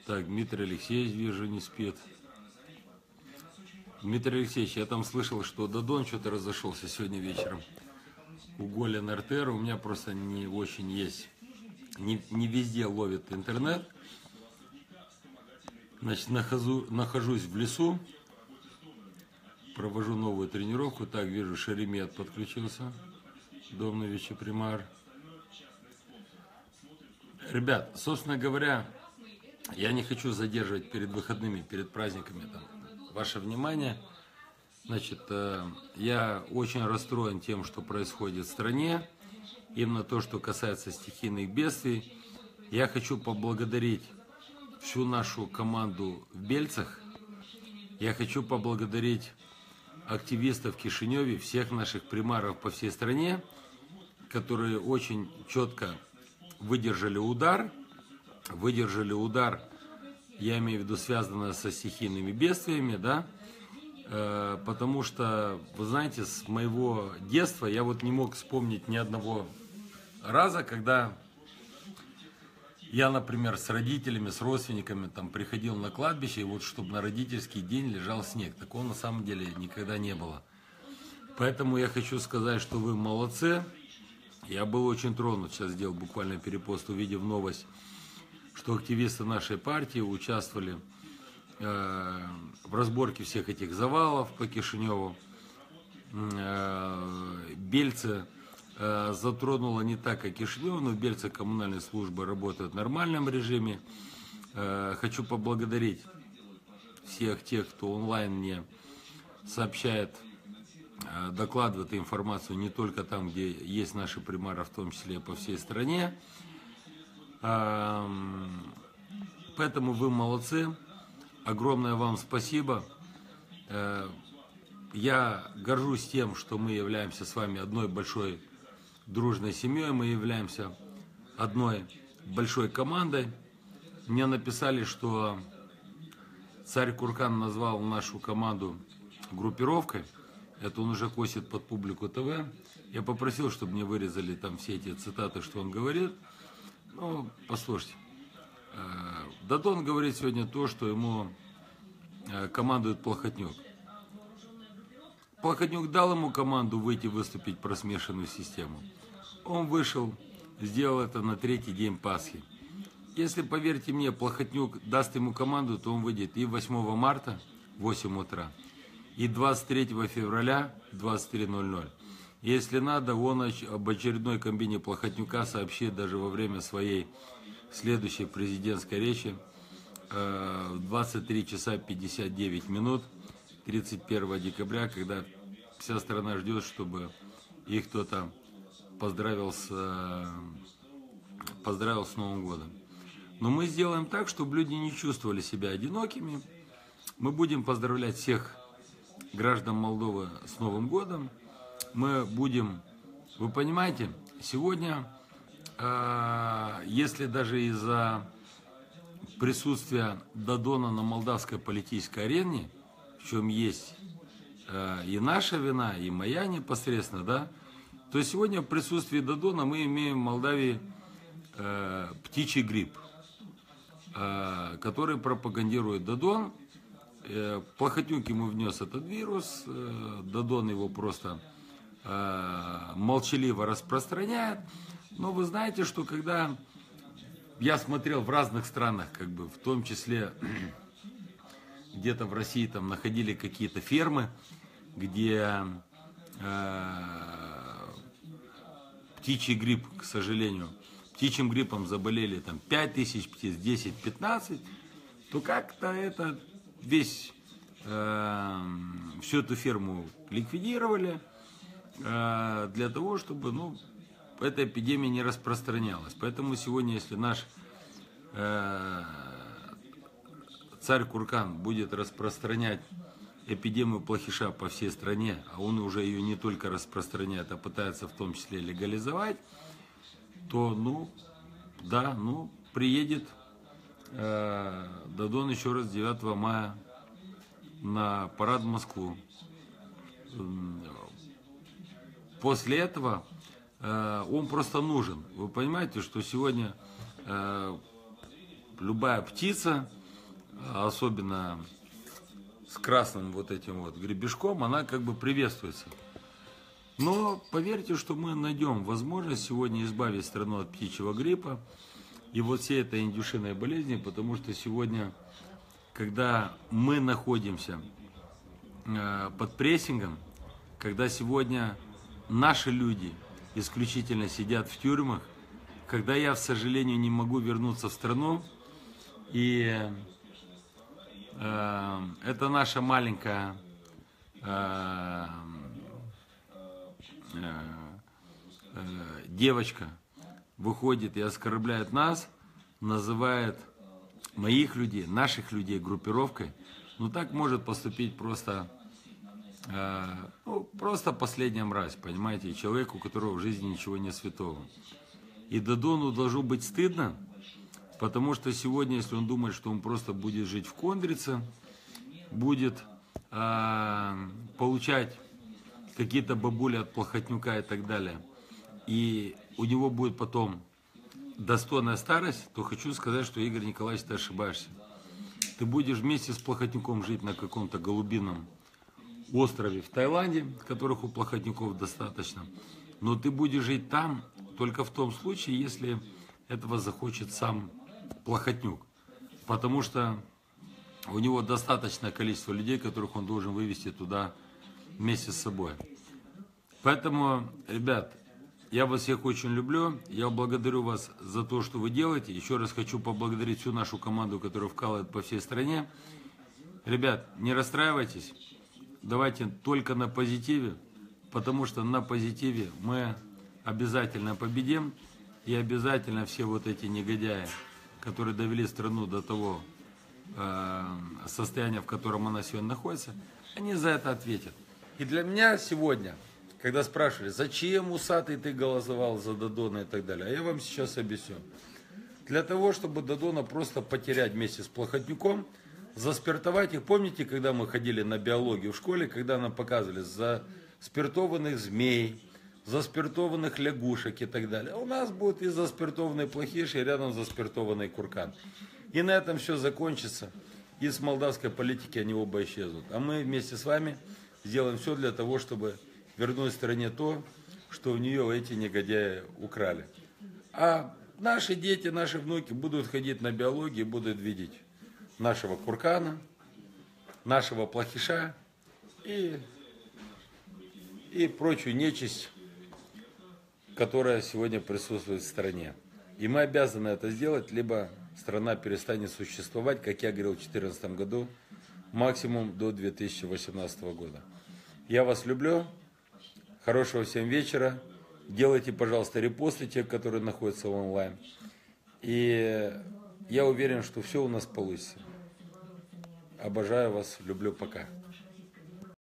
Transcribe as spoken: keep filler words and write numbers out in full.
Так, Дмитрий Алексеевич, вижу, не спит. Дмитрий Алексеевич, я там слышал, что Дадон что-то разошелся сегодня вечером. Уголен эр тэ эр, у меня просто не очень есть, не, не везде ловит интернет. Значит, нахожу, нахожусь в лесу, провожу новую тренировку. Так, вижу, Шеремет подключился, Домнович и Примар. Ребят, собственно говоря, я не хочу задерживать перед выходными, перед праздниками там, ваше внимание. Значит, я очень расстроен тем, что происходит в стране. Именно то, что касается стихийных бедствий. Я хочу поблагодарить всю нашу команду в Бельцах. Я хочу поблагодарить активистов в Кишиневе, всех наших примаров по всей стране, которые очень четко выдержали удар. Выдержали удар, я имею в виду, связанное со стихийными бедствиями, да, э, потому что, вы знаете, с моего детства я вот не мог вспомнить ни одного раза, когда я, например, с родителями, с родственниками там приходил на кладбище, и вот чтобы на родительский день лежал снег. Такого на самом деле никогда не было. Поэтому я хочу сказать, что вы молодцы. Я был очень тронут, сейчас сделал буквально перепост, увидев новость, что активисты нашей партии участвовали э, в разборке всех этих завалов по Кишиневу. Э, Бельцы э, затронуло не так, как Кишинев, но в Бельце коммунальные службы работают в нормальном режиме. Э, хочу поблагодарить всех тех, кто онлайн мне сообщает, э, докладывает информацию не только там, где есть наши примары, в том числе и по всей стране. Поэтому вы молодцы. Огромное вам спасибо. Я горжусь тем, что мы являемся с вами одной большой дружной семьей. Мы являемся одной большой командой. Мне написали, что царь Куркан назвал нашу команду группировкой. Это он уже косит под публику ТВ. Я попросил, чтобы мне вырезали там все эти цитаты, что он говорит. Ну, послушайте, Дадон говорит сегодня то, что ему командует Плохотнюк. Плохотнюк дал ему команду выйти выступить про смешанную систему. Он вышел, сделал это на третий день Пасхи. Если, поверьте мне, Плохотнюк даст ему команду, то он выйдет и восьмого марта в восемь утра, и двадцать третьего февраля в двадцать три ноль ноль. Если надо, он об очередной комбине Плохотнюка сообщит даже во время своей следующей президентской речи в двадцать три часа пятьдесят девять минут тридцать первого декабря, когда вся страна ждет, чтобы их кто-то поздравил с, поздравил с Новым годом. Но мы сделаем так, чтобы люди не чувствовали себя одинокими. Мы будем поздравлять всех граждан Молдовы с Новым годом. Мы будем, вы понимаете, сегодня, э, если даже из-за присутствия Дадона на молдавской политической арене, в чем есть э, и наша вина, и моя непосредственно, да, то сегодня в присутствии Дадона мы имеем в Молдавии э, птичий грипп, э, который пропагандирует Дадон. Э, Плохотнюк ему внес этот вирус, э, Дадон его просто молчаливо распространяет. Но вы знаете, что когда я смотрел в разных странах, как бы, в том числе где-то в России там находили какие-то фермы, где э, птичий грипп, к сожалению, птичьим гриппом заболели там пять тысяч птиц, десять, пятнадцать, то как-то это весь, э, всю эту ферму ликвидировали, для того, чтобы, ну, эта эпидемия не распространялась. Поэтому сегодня, если наш э, царь Куркан будет распространять эпидемию плохиша по всей стране, а он уже ее не только распространяет, а пытается в том числе легализовать, то, ну, да, ну, приедет э, Дадон еще раз девятого мая на парад в Москву. После этого э, он просто нужен. Вы понимаете, что сегодня э, любая птица, особенно с красным вот этим вот гребешком, она как бы приветствуется. Но поверьте, что мы найдем возможность сегодня избавить страну от птичьего гриппа и вот всей этой индюшиной болезни, потому что сегодня, когда мы находимся под прессингом, когда сегодня наши люди исключительно сидят в тюрьмах, когда я, к сожалению, не могу вернуться в страну, и э, это наша маленькая э, э, э, девочка выходит и оскорбляет нас, называет моих людей, наших людей группировкой, ну так может поступить просто, э, ну, просто последняя мразь, понимаете, человек, у которого в жизни ничего не святого. И Додону должно быть стыдно, потому что сегодня, если он думает, что он просто будет жить в Кондрице, будет э, получать какие-то бабули от Плохотнюка и так далее, и у него будет потом достойная старость, то хочу сказать, что, Игорь Николаевич, ты ошибаешься. Ты будешь вместе с Плохотнюком жить на каком-то голубином острове в Таиланде, которых у Плохотнюков достаточно, но ты будешь жить там только в том случае, если этого захочет сам Плохотнюк, потому что у него достаточное количество людей, которых он должен вывести туда вместе с собой. Поэтому, ребят, я вас всех очень люблю, я благодарю вас за то, что вы делаете. Еще раз хочу поблагодарить всю нашу команду, которая вкалывает по всей стране. Ребят, не расстраивайтесь, давайте только на позитиве, потому что на позитиве мы обязательно победим, и обязательно все вот эти негодяи, которые довели страну до того э, состояния, в котором она сегодня находится, они за это ответят. И для меня сегодня, когда спрашивали, зачем, усатый, ты голосовал за Додона и так далее, а я вам сейчас объясню. Для того, чтобы Додона просто потерять вместе с Плохотнюком, заспиртовать их. Помните, когда мы ходили на биологию в школе, когда нам показывали заспиртованных змей, заспиртованных лягушек и так далее. У нас будет и заспиртованный плохиш, и рядом заспиртованный куркан. И на этом все закончится. И с молдавской политики они оба исчезнут. А мы вместе с вами сделаем все для того, чтобы вернуть стране то, что у нее эти негодяи украли. А наши дети, наши внуки будут ходить на биологию, будут видеть нашего куркана, нашего плохиша и, и прочую нечисть, которая сегодня присутствует в стране. И мы обязаны это сделать, либо страна перестанет существовать, как я говорил в две тысячи четырнадцатом году, максимум до две тысячи восемнадцатого года. Я вас люблю. Хорошего всем вечера. Делайте, пожалуйста, репосты, те, которые находятся онлайн. И я уверен, что все у нас получится. Обожаю вас, люблю, пока.